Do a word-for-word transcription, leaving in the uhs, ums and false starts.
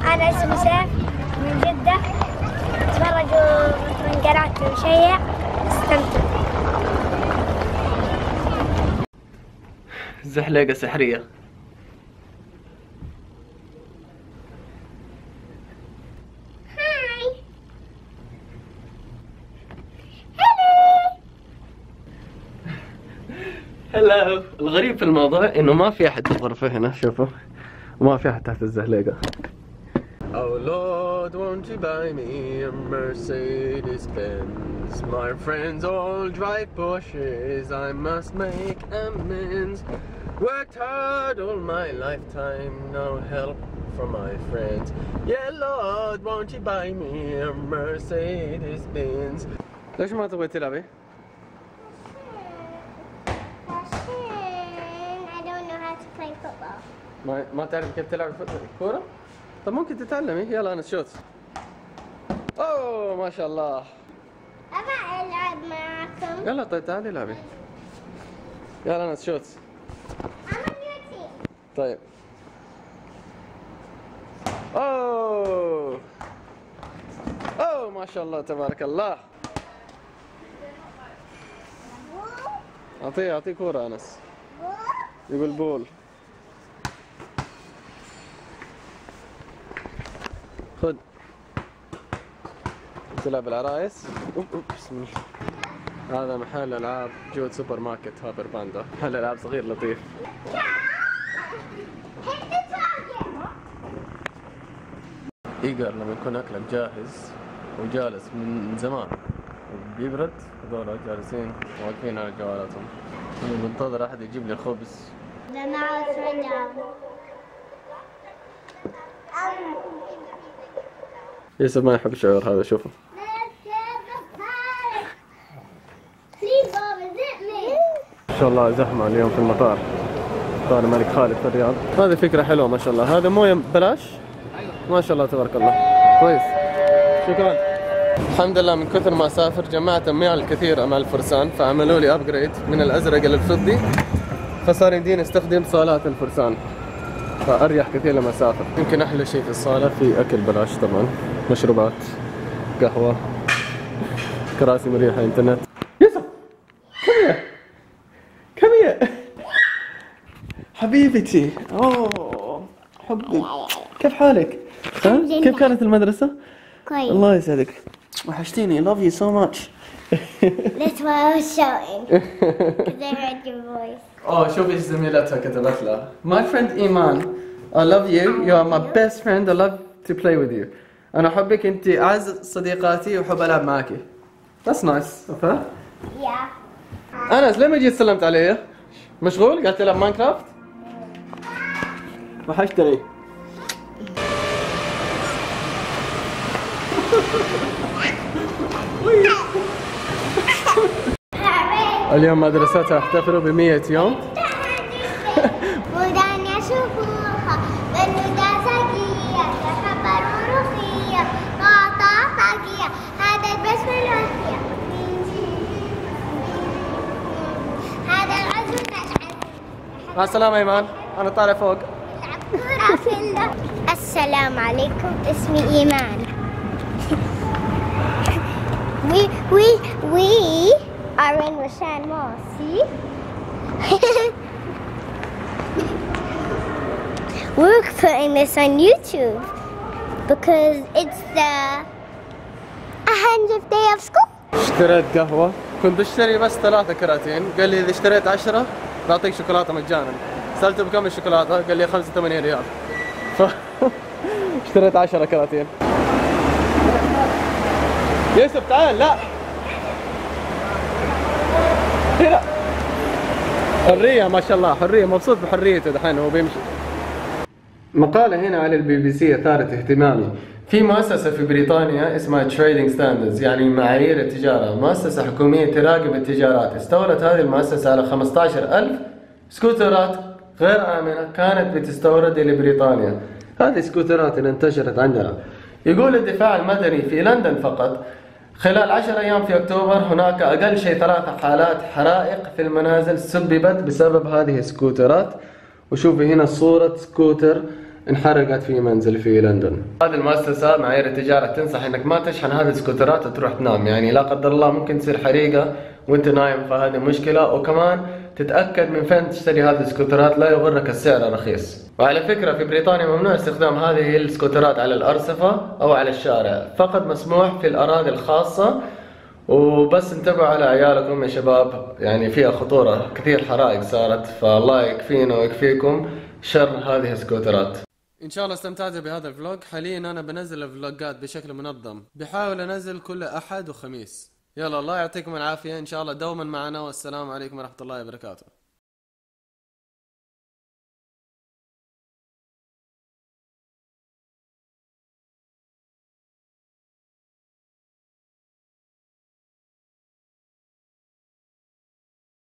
أنا اسمي سيف من جدة. تفرجوا من قناة وشيع استمتعوا. زحليقة سحرية. هاي. هلا. الغريب في الموضوع انه ما في احد في الغرفة هنا، شوفوا، وما في احد تحت الزحليقة. Oh Lord, won't you buy me a Mercedes Benz? My friends all drive Porsches, I must make amends. Worked hard all my lifetime, no help from my friends. Yeah Lord, won't you buy me a Mercedes Benz? ليش ما تبغي تلعبي؟ I don't know how to play football. ما ما تعرف كيف تلعب كورة؟ طب ممكن تتعلمي. يلا أنا شوت. أوه ما شاء الله. أبغى ألعب معكم. يلا طيب تعالي العبي. يلا أنا شوت. I'm on your team. طيب. أوه. أوه ما شاء الله تبارك الله. أعطيه أعطيه كورة أنس. يقول بول. خذ. تلعب العرايس. أوب أوب بسم الله. هذا محل ألعاب جود سوبر ماركت هابر باندا. محل ألعاب صغير لطيف. إيجر لما يكون أكلك جاهز وجالس من زمان وبيبرد، هذول جالسين واقفين على جوالاتهم. منتظر أحد يجيب لي الخبز. The mouse ran down. يوسف ما يحب الشعور هذا، شوفه. ما شاء الله زحمة اليوم في المطار. مطار الملك خالد في الرياض. هذه فكرة حلوة ما شاء الله. هذا موية ببلاش. ما شاء الله تبارك الله. كويس. شكرا. الحمد لله من كثر ما اسافر جمعت اميال الكثير مع الفرسان، فعملوا لي ابجريد من الازرق الى الفضي، فصار يمديني استخدم صالات الفرسان، فاريح كثير لما اسافر. يمكن احلى شيء في الصالة في اكل بلاش طبعا، مشروبات، قهوة، كراسي مريحة، انترنت. يوسف كم كم حبيبتي. اوه حبي، كيف حالك؟ كيف كانت المدرسة؟ كويس. الله يسعدك. وحشتيني. love you so much. That's what I was shouting. Because I heard your voice. اوه شوفي ايش زميلتها كتبت لها. My friend إيمان, I love you. You are my best friend. I love to play with you. أنا أحبك، أنت أعز صديقاتي وأحب ألعب معك. That's nice. أوكي. Yeah. أنس لما جيت سلمت علي؟ مشغول؟ قاعد تلعب ماينكرافت؟ وحشتني. اليوم مدرستها احتفلوا بمية يوم. ودان يشوفوها بالندى زكية تحبر ورخية قاطع طاقية هذا البسم الوثية هذا العزم نشعل. مع السلامة إيمان، أنا طالع فوق. السلام عليكم، اسمي إيمان. We we we are in Rashan Mall. See? We're putting this on YouTube because it's the one hundredth day of school. اشتريت قهوة، كنت بشتري بس ثلاثة كراتين، قال لي إذا اشتريت عشرة بعطيك شوكولاتة مجانا. سألته بكم الشوكولاتة؟ قال لي خمسة وثمانين ريال. ف اشتريت عشرة كراتين. يوسف تعال. لا هنا حرية ما شاء الله، حرية، مبسوط بحريته دحين هو بيمشي. مقالة هنا على البي بي سي أثارت اهتمامي. في مؤسسة في بريطانيا اسمها تريدنج ستاندردز، يعني معايير التجارة، مؤسسة حكومية تراقب التجارات. استولت هذه المؤسسة على خمسة عشر ألف سكوترات غير آمنة كانت بتستورد إلى بريطانيا. هذه السكوترات اللي انتشرت عندنا. يقول الدفاع المدني في لندن فقط خلال عشر أيام في أكتوبر هناك أقل شيء ثلاث حالات حرائق في المنازل سببت بسبب هذه السكوترات. وشوفي هنا صورة سكوتر انحرقت في منزل في لندن. هذه المؤسسة معايير التجارة تنصح انك ما تشحن هذه السكوترات وتروح تنام، يعني لا قدر الله ممكن تصير حريقة وانت نايم، فهذه مشكلة. وكمان تتأكد من فين تشتري هذه السكوترات، لا يغرك السعر رخيص. وعلى فكرة في بريطانيا ممنوع استخدام هذه السكوترات على الأرصفة أو على الشارع، فقط مسموح في الأراضي الخاصة. وبس انتبهوا على عيالكم يا شباب، يعني فيها خطورة، كثير حرائق صارت، فالله يكفينا ويكفيكم شر هذه السكوترات. ان شاء الله استمتعتوا بهذا الفلوج. حاليا انا بنزل الفلوجات بشكل منظم، بحاول انزل كل احد وخميس. يلا الله يعطيكم العافية، ان شاء الله دوما معنا، والسلام عليكم ورحمة الله وبركاته.